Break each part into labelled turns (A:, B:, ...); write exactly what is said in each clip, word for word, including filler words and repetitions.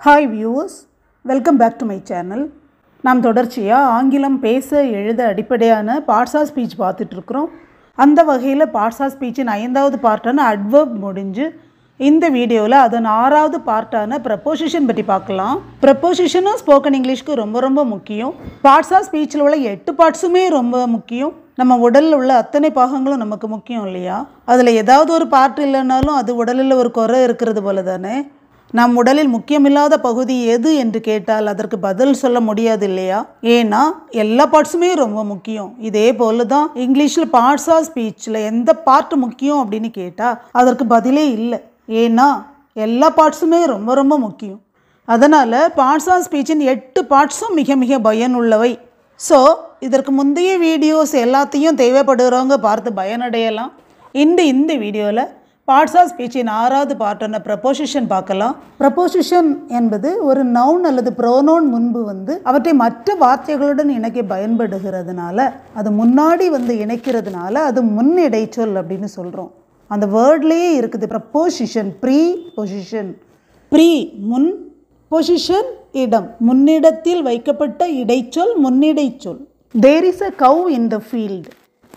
A: Hi viewers, welcome back to my channel. நாம் தொடர்ச்சியாக ஆங்கிலம் பேச எழுத அடிப்படையான பார்ட்ஸ் ஆஃப் ஸ்பீச் பார்த்துட்டு இருக்கிறோம். அந்த வகையில் பார்ட்ஸ் ஆஃப் ஸ்பீச்சின் ஐந்தாவது பார்ட்டான அட்வர்ப் முடிஞ்சு இந்த வீடியோவில் அதன் ஆறாவது பார்ட்டான ப்ரப்போசிஷன் பற்றி பார்க்கலாம். ப்ரப்போசிஷனும் ஸ்போக்கன் இங்கிலீஷ்க்கு ரொம்ப ரொம்ப முக்கியம். பார்ட்ஸ் ஆஃப் ஸ்பீச்சில் உள்ள எட்டு பார்ட்ஸுமே ரொம்ப முக்கியம். நம்ம உடலில் உள்ள அத்தனை பாகங்களும் நமக்கு முக்கியம் இல்லையா? அதில் ஏதாவது ஒரு பார்ட் இல்லைனாலும் அது உடலில் ஒரு குறை இருக்கிறது போல தானே. நம் உடலில் முக்கியமில்லாத பகுதி எது என்று கேட்டால் அதற்கு பதில் சொல்ல முடியாது இல்லையா? ஏன்னா எல்லா பார்ட்ஸுமே ரொம்ப முக்கியம். இதே போல தான் இங்கிலீஷில் பார்ட்ஸ் ஆஃப் ஸ்பீச்சில் எந்த பார்ட் முக்கியம் அப்படின்னு கேட்டால் அதற்கு பதிலே இல்லை. ஏன்னா எல்லா பார்ட்ஸுமே ரொம்ப ரொம்ப முக்கியம். அதனால் பார்ட்ஸ் ஆஃப் ஸ்பீச்சின் எட்டு பார்ட்ஸும் மிக மிக பயனுள்ளவை. ஸோ இதற்கு முந்தைய வீடியோஸ் எல்லாத்தையும் தேவைப்படுறவங்க பார்த்து பயனடையலாம். இந்த இந்த வீடியோவில் பார்ட்ஸ் ஆஃப் ஸ்பீச்சின் ஆறாவது பார்ட்டான ப்ரப்போசிஷன் பார்க்கலாம். ப்ரப்போசிஷன் என்பது ஒரு நவுன் அல்லது ப்ரோனவுன் முன்பு வந்து அவற்றை மற்ற வார்த்தைகளுடன் இணைக்க பயன்படுகிறதுனால, அது முன்னாடி வந்து இணைக்கிறதுனால அது முன் இடைச்சொல் அப்படின்னு சொல்கிறோம். அந்த வேர்ட்லேயே இருக்குது ப்ரப்போசிஷன், ப்ரீ பொசிஷன். ப்ரீ முன், பொசிஷன் இடம், முன்னிடத்தில் வைக்கப்பட்ட இடைச்சொல் முன்னிடைச்சொல். தேர் is a gov in the field.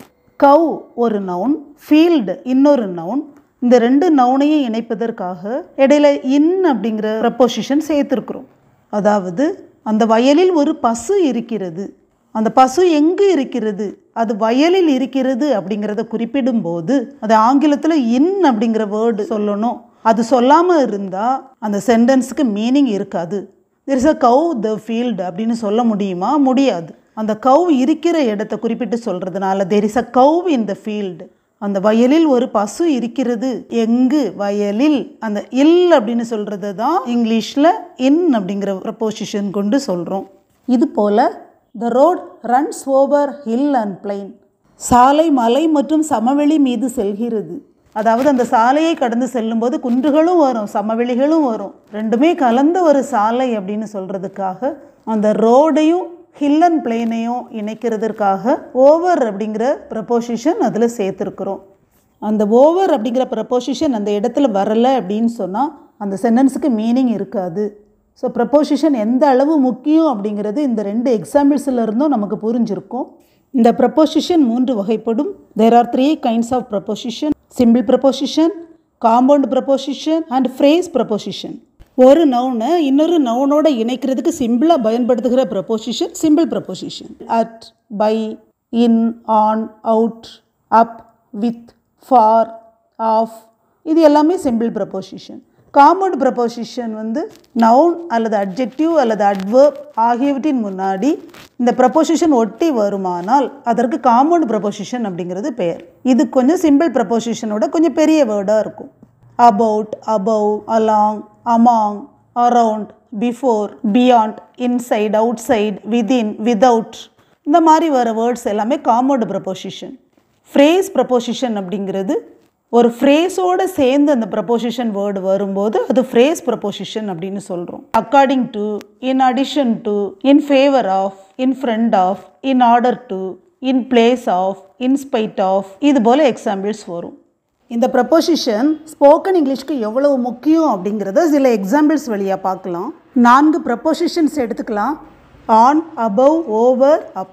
A: கவ் ஒரு நவுன், ஃபீல்டு இன்னொரு நவுன். இந்த ரெண்டு நவுனையும் இணைப்பதற்காக இடையில இன் அப்படிங்கிற ப்ரப்போசிஷன் சேர்த்துருக்குறோம். அதாவது அந்த வயலில் ஒரு பசு இருக்கிறது. அந்த பசு எங்கு இருக்கிறது? அது வயலில் இருக்கிறது அப்படிங்கிறத குறிப்பிடும் போது அது ஆங்கிலத்தில் இன் அப்படிங்கிற வேர்டு சொல்லணும். அது சொல்லாமல் இருந்தால் அந்த சென்டென்ஸுக்கு மீனிங் இருக்காது. there is a cow the field அப்படின்னு சொல்ல முடியுமா? முடியாது. அந்த கவ் இருக்கிற இடத்தை குறிப்பிட்டு சொல்கிறதுனால there is a cow in the field. அந்த வயலில் ஒரு பசு இருக்கிறது. எங்கு? வயலில். அந்த இல் அப்படின்னு சொல்கிறது தான் இங்கிலீஷில் இன் அப்படிங்கிற ப்ரப்போசிஷன் கொண்டு சொல்கிறோம். இது போல் the road runs over hill and plain. சாலை மலை மற்றும் சமவெளி மீது செல்கிறது. அதாவது அந்த சாலையை கடந்து செல்லும்போது குன்றுகளும் வரும், சமவெளிகளும் வரும், ரெண்டுமே கலந்த ஒரு சாலை அப்படின்னு சொல்கிறதுக்காக அந்த ரோடையும் ஹில் அண்ட் பிளெயினையும் இணைக்கிறதுக்காக ஓவர் அப்படிங்கிற ப்ரப்போசிஷன் அதில் சேர்த்துருக்குறோம். அந்த ஓவர் அப்படிங்கிற ப்ரப்போசிஷன் அந்த இடத்துல வரலை அப்படின்னு சொன்னால் அந்த சென்டென்ஸுக்கு மீனிங் இருக்காது. ஸோ ப்ரப்போசிஷன் எந்த அளவு முக்கியம் அப்படிங்கிறது இந்த ரெண்டு எக்ஸாம்பிள்ஸில் இருந்தும் நமக்கு புரிஞ்சிருக்கும். இந்த ப்ரப்போசிஷன் மூன்று வகைப்படும். There are three kinds of preposition: simple preposition, compound preposition and phrase preposition. ஒரு நவுனை இன்னொரு நவுனோட இணைக்கிறதுக்கு சிம்பிளாக பயன்படுத்துகிற preposition simple preposition. At, by, in, on, out, up, with, for, of, இது எல்லாமே சிம்பிள் ப்ரப்போசிஷன். காம்பவுண்ட் ப்ரப்போசிஷன் வந்து நவுன் அல்லது அட்ஜெக்டிவ் அல்லது அட்வர்ப் ஆகியவற்றின் முன்னாடி இந்த ப்ரப்போசிஷன் ஒட்டி வருமானால் அதற்கு காம்பவுண்ட் ப்ரப்போசிஷன் அப்படிங்கிறது பெயர். இது கொஞ்சம் சிம்பிள் ப்ரப்போசிஷனோட கொஞ்சம் பெரிய வேர்டாக இருக்கும். about, above, along, among, around, before, beyond, inside, outside, within, without, இந்த மாதிரி வர வேர்ட்ஸ் எல்லாமே காம்பவுண்ட் ப்ரப்போசிஷன். ஃப்ரேஸ் ப்ரப்போசிஷன் அப்படிங்கிறது ஒரு ஃப்ரேஸோடு சேர்ந்து அந்த ப்ரப்போசிஷன் வேர்டு வரும்போது அது ஃப்ரேஸ் ப்ரப்போசிஷன் அப்படின்னு சொல்கிறோம். According to, in addition to, in favour of, in front of, in order to, in place of, in spite of, இது போல் எக்ஸாம்பிள்ஸ் வரும். இந்த ப்ரப்போசிஷன் ஸ்போக்கன் இங்கிலீஷ்க்கு எவ்வளவு முக்கியம் அப்படிங்கிறத சில எக்ஸாம்பிள்ஸ் வழியாக பார்க்கலாம். நான்கு ப்ரப்போசிஷன்ஸ் எடுத்துக்கலாம். On, above, over, up.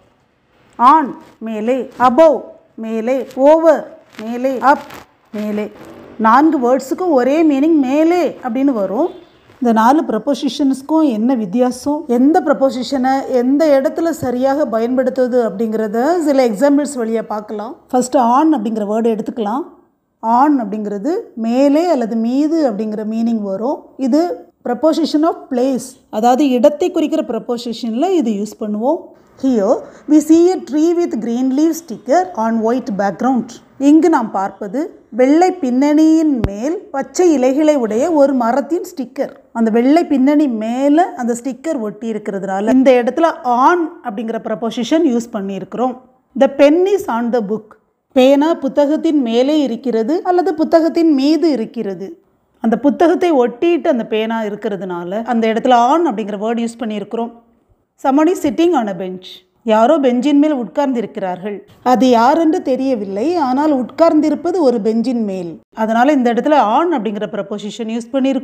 A: On மேலே, அபவ் மேலே, ஓவர் மேலே, அப் மேலே. நான்கு வேர்ட்ஸுக்கும் ஒரே மீனிங் மேலே அப்படின்னு வரும். இந்த நாலு ப்ரப்போசிஷன்ஸ்க்கும் என்ன வித்தியாசம், எந்த ப்ரப்போசிஷனை எந்த இடத்துல சரியாக பயன்படுத்துவது அப்படிங்கிறத சில எக்ஸாம்பிள்ஸ் வழியாக பார்க்கலாம். ஃபஸ்ட்டு ஆன் அப்படிங்கிற வேர்டு எடுத்துக்கலாம். ஆன் அப்படிங்கிறது மேலே அல்லது மீது அப்படிங்கிற மீனிங் வரும். இது ப்ரப்போசிஷன் ஆஃப் பிளேஸ், அதாவது இடத்தை குறிக்கிற ப்ரப்போசிஷனில் இது யூஸ் பண்ணுவோம். Here we see a tree with green leaf sticker on white background. இங்கு நாம் பார்ப்பது வெள்ளை பின்னணியின் மேல் பச்சை இலைகளை உடைய ஒரு மரத்தின் ஸ்டிக்கர். அந்த வெள்ளை பின்னணி மேலே அந்த ஸ்டிக்கர் ஒட்டி இருக்கிறதுனால இந்த இடத்துல ஆன் அப்படிங்கிற ப்ரப்போசிஷன் யூஸ் பண்ணியிருக்கிறோம். The pen is on the book. பேனா புத்தகத்தின் மேலே இருக்கிறது அல்லது புத்தகத்தின் மீது இருக்கிறது. அந்த புத்தகத்தை ஒட்டிட்டு அந்த பேனா இருக்கிறதுனால அந்த இடத்துல ஆன் அப்படிங்கிற வேர்டு யூஸ் பண்ணியிருக்கிறோம். somebody sitting on a bench. யாரோ பெஞ்சின் மேல் உட்கார்ந்திருக்கிறார்கள். அது யார் என்று தெரியவில்லை, ஆனால் உட்கார்ந்திருப்பது ஒரு பெஞ்சின் மேல். அதனால் இந்த இடத்துல ஆன் அப்படிங்கிற ப்ரப்போசிஷன் யூஸ் பண்ணியிருக்கிறோம்.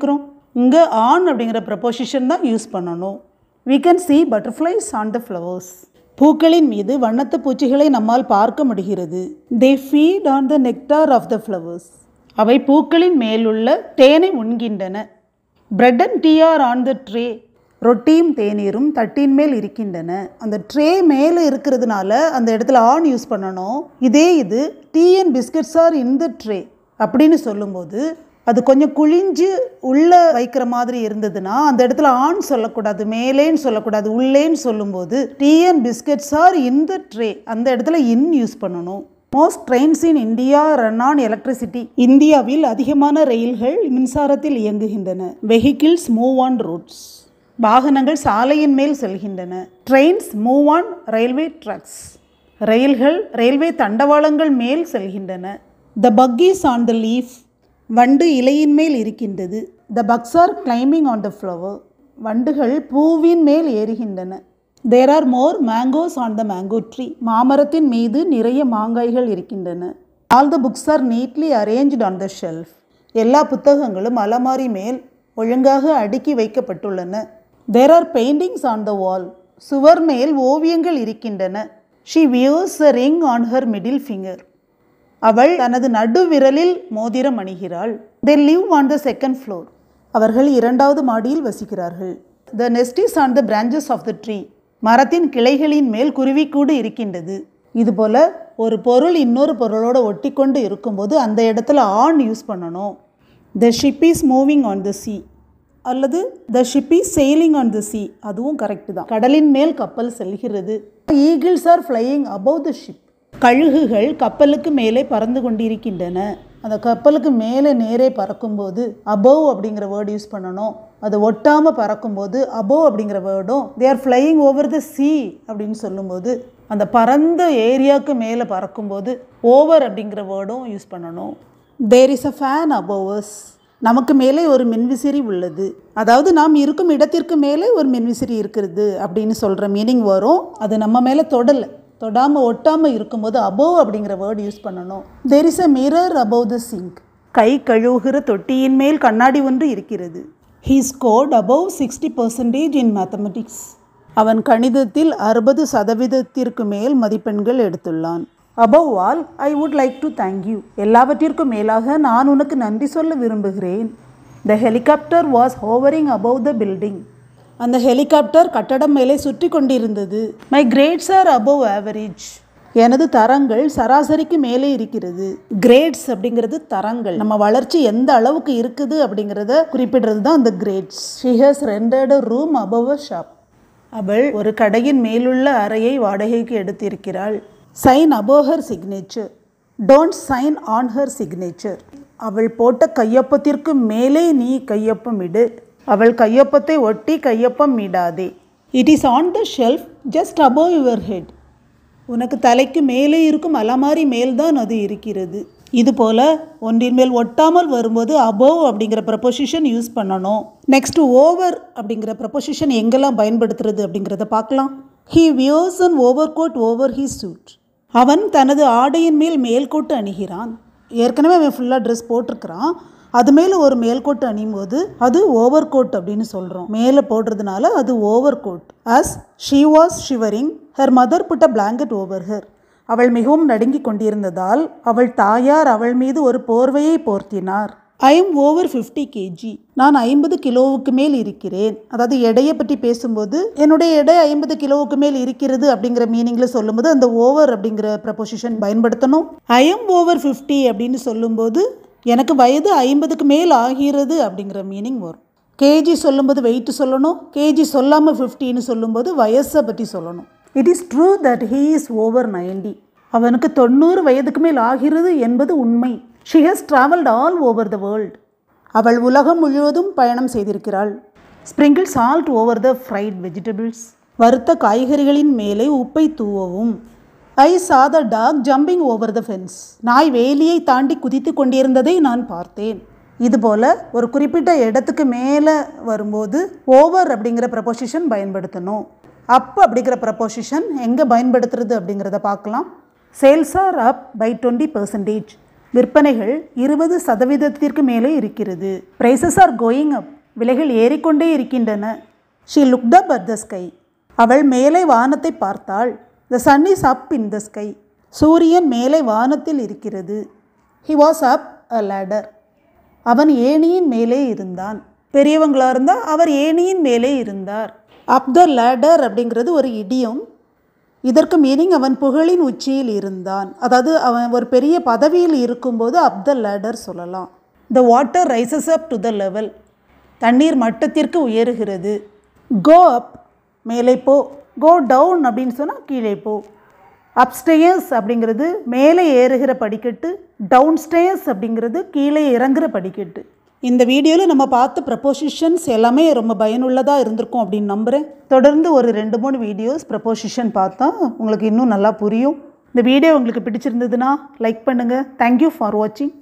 A: இங்கே ஆன் அப்படிங்கிற ப்ரப்போசிஷன் தான் யூஸ் பண்ணணும். we can see butterflies on the flowers. பூக்களின் மீது வண்ணத்து பூச்சிகளை நம்மால் பார்க்க முடிகிறது. they feed on the nectar of the flowers. அவை பூக்களின் மேலுள்ள தேனை உண்கின்றன. bread and tea are on the tray. ரொட்டியும் தேநீரும் தட்டின் மேல் இருக்கின்றன. அந்த ட்ரே மேலே இருக்கிறதுனால அந்த இடத்துல ஆன் யூஸ் பண்ணணும். இதே இது tea and biscuits are in the tray அப்படின்னு சொல்லும்போது அது கொஞ்சம் குழிஞ்சு உள்ளே வைக்கிற மாதிரி இருந்ததுன்னா அந்த இடத்துல ஆன் சொல்லக்கூடாது, மேலேன்னு சொல்லக்கூடாது, உள்ளேன்னு சொல்லும்போது tea and biscuits are in the tray அந்த இடத்துல இன் யூஸ் பண்ணணும். Most trains in India run on electricity. இந்தியாவில் அதிகமான ரயில்கள் மின்சாரத்தில் இயங்குகின்றன. Vehicles move on roads. வாகனங்கள் சாலையின் மேல் செல்கின்றன. Trains move on railway tracks. ரயில்கள் ரயில்வே தண்டவாளங்கள் மேல் செல்கின்றன. The bug is on the leaf. வண்டு இலையின் மேல் இருக்கின்றது. The bugs are climbing on the flower. வண்டுகள் பூவின் மேல் ஏறுகின்றன. There are more mangoes on the mango tree. மாமரத்தின் மீது நிறைய மாங்காய்கள் இருக்கின்றன. All the books are neatly arranged on the shelf. எல்லா புத்தகங்களும் அலமாரி மேல் ஒழுங்காக அடுக்கி வைக்கப்பட்டுள்ளன. There are paintings on the wall. சுவர் மேல் ஓவியங்கள் இருக்கின்றன. She wears a ring on her middle finger. அவள் தனது நடுவிரலில் மோதிரம் அணிகிறாள். They live on the second floor. அவர்கள் இரண்டாவது மாடியில் வசிக்கிறார்கள். The nest is on the branches of the tree. மரத்தின் கிளைகளின் மேல் குருவிக்கூடு இருக்கின்றது. இதுபோல் ஒரு பொருள் இன்னொரு பொருளோடு ஒட்டி கொண்டு இருக்கும்போது அந்த இடத்துல ஆன் யூஸ் பண்ணணும். The ship is moving on the sea அல்லது the ship is sailing on the sea, அதுவும் கரெக்டு தான். கடலின் மேல் கப்பல் செல்கிறது. Eagles are flying above the ship. கழுகுகள் கப்பலுக்கு மேலே பறந்து கொண்டிருக்கின்றன. அந்த கப்பலுக்கு மேலே நேரே பறக்கும்போது அபவ் அப்படிங்கிற வேர்டு யூஸ் பண்ணணும். அது ஒட்டாமல் பறக்கும்போது அபவ் அப்படிங்கிற வேர்டும், they are flying over the sea அப்படின்னு சொல்லும்போது அந்த பறந்த ஏரியாவுக்கு மேலே பறக்கும்போது ஓவர் அப்படிங்கிற வேர்டும் யூஸ் பண்ணணும். There is a fan above us. நமக்கு மேலே ஒரு மின்விசிறி உள்ளது. அதாவது நாம் இருக்கும் இடத்திற்கு மேலே ஒரு மின்விசிறி இருக்கிறது அப்படின்னு சொல்கிற மீனிங் வரும். அது நம்ம மேலே தொடலை, தொடாமல் ஒட்டாமல் இருக்கும்போது அபோவ் அப்படிங்கிற வேர்டு யூஸ் பண்ணணும். There is a mirror above the sink. கை கழுவுகிற தொட்டியின் மேல் கண்ணாடி ஒன்று இருக்கிறது. He scored above sixty percentage in mathematics. அவன் கணிதத்தில் அறுபது சதவீதத்திற்கு மேல் மதிப்பெண்கள் எடுத்துள்ளான். Above all I would like to thank you. எல்லாவற்றிற்கும் மேலாக நான் உனக்கு நன்றி சொல்ல விரும்புகிறேன். The helicopter was hovering above the building. அந்த ஹெலிகாப்டர் கட்டடம் மேலே சுற்றி கொண்டிருந்தது. My grades are above average. எனது தரங்கள் சராசரிக்கு மேலே இருக்கிறது. கிரேட்ஸ் அப்படிங்கிறது தரங்கள். நம்ம வளர்ச்சி எந்த அளவுக்கு இருக்குது அப்படிங்கிறத குறிப்பிடுறது தான் அந்த grades. She has rented a room above a shop. அவள் ஒரு கடையின் மேலுள்ள அறையை வாடகைக்கு எடுத்திருக்கிறாள். Sign above her signature. Don't sign on her signature. அவள் போட்ட கையொப்பத்திற்கு மேலே நீ கையொப்பம் இடு. அவள் கையொப்பத்தை ஒட்டி கையொப்பம் இடாதே. It is on the shelf just above your head. உனக்கு தலைக்கு மேலே இருக்கும் அலமாரி மேல்தான் அது இருக்கிறது. இதுபோல் ஒன்றின் மேல் ஒட்டாமல் வரும்போது அபவ் அப்படிங்கிற ப்ரப்போசிஷன் யூஸ் பண்ணணும். நெக்ஸ்ட் ஓவர் அப்படிங்கிற ப்ரப்போசிஷன் எங்கெல்லாம் பயன்படுத்துறது அப்படிங்கிறத பார்க்கலாம். He wears an overcoat over his suit. அவன் தனது ஆடையின் மேல் மேல்கோட்டு அணிகிறான். ஏற்கனவே அவன் ஃபுல்லாக ட்ரெஸ் போட்டிருக்கிறான். அது மேலே ஒரு மேல்கோட்டு அணியும் போது அது ஓவர் கோட் அப்படின்னு சொல்கிறோம். மேலே போடுறதுனால அது overcoat. As she was shivering her mother put a blanket over her. அவள் மிகவும் நடுங்கி கொண்டிருந்ததால் அவள் தாயார் அவள் மீது ஒரு போர்வையை போர்த்தினார். I am over fifty kg. நான் ஐம்பது கிலோவுக்கு மேல் இருக்கிறேன். அதாவது எடையை பற்றி பேசும்போது என்னுடைய எடை ஐம்பது கிலோவுக்கு மேல் இருக்கிறது அப்படிங்கிற மீனிங்கில் சொல்லும்போது அந்த ஓவர் அப்படிங்கிற ப்ரப்போசிஷன் பயன்படுத்தணும். ஐ எம் ஓவர் ஃபிஃப்டி அப்படின்னு சொல்லும்போது எனக்கு வயது ஐம்பதுக்கு மேல் ஆகிறது அப்படிங்கிற மீனிங் வரும். கேஜி சொல்லும்போது வெயிட் சொல்லணும். கேஜி சொல்லாமல் ஃபிஃப்டின்னு சொல்லும்போது வயசை பற்றி சொல்லணும். It is true that he is over ninety. அவனுக்கு தொண்ணூறு வயதுக்கு மேல் ஆகிறது என்பது உண்மை. She has travelled all over the world. அவள் உலகம் முழுவதும் பயணம் செய்திருக்கிறாள். Sprinkle salt over the fried vegetables. வறுத்த காய்கறிகளின் மேலே உப்பை தூவவும். I saw the dog jumping over the fence. நாய் வேலியை தாண்டி குதித்து கொண்டிருந்ததை நான் பார்த்தேன். இதுபோல் ஒரு குறிப்பிட்ட இடத்துக்கு மேலே வரும்போது ஓவர் அப்படிங்கிற ப்ரப்போசிஷன் பயன்படுத்தணும். அப் அப்படிங்கிற ப்ரப்போசிஷன் எங்கே பயன்படுத்துறது அப்படிங்கிறத பார்க்கலாம். Sales are up by twenty percentage. விற்பனைகள் இருபது சதவீதத்திற்கு மேலே இருக்கிறது. Prices are going up. விலைகள் ஏறிக்கொண்டே இருக்கின்றன. She looked up at the sky. அவள் மேலே வானத்தை பார்த்தாள். The sun is up in the sky. சூரியன் மேலே வானத்தில் இருக்கிறது. He was up a ladder. அவன் ஏணியின் மேலே இருந்தான். பெரியவங்களாக இருந்தால் அவர் ஏணியின் மேலே இருந்தார். அப் த லேடர் அப்படிங்கிறது ஒரு இடியம். இதற்கு மீனிங் அவன் புகழின் உச்சியில் இருந்தான். அதாவது அவன் ஒரு பெரிய பதவியில் இருக்கும்போது அப் த லேடர் சொல்லலாம். The water rises up to the level. தண்ணீர் மட்டத்திற்கு உயருகிறது. கோ அப் மேலே போ. கோ டவுன் அப்படின்னு சொன்னால் கீழே போ. அப்ஸ்டேயர்ஸ் அப்படிங்கிறது மேலே ஏறுகிற படிக்கட்டு. டவுன் ஸ்டேயர்ஸ் அப்படிங்கிறது கீழே இறங்குற படிக்கட்டு. இந்த வீடியோவில் நம்ம பார்த்த ப்ரப்போசிஷன்ஸ் எல்லாமே ரொம்ப பயனுள்ளதாக இருந்திருக்கும் அப்படின்னு நம்புகிறேன். தொடர்ந்து ஒரு ரெண்டு மூணு வீடியோஸ் ப்ரப்போசிஷன் பார்த்தா உங்களுக்கு இன்னும் நல்லா புரியும். இந்த வீடியோ உங்களுக்கு பிடிச்சிருந்ததுன்னா லைக் பண்ணுங்கள். தேங்க்யூ ஃபார் வாட்சிங்.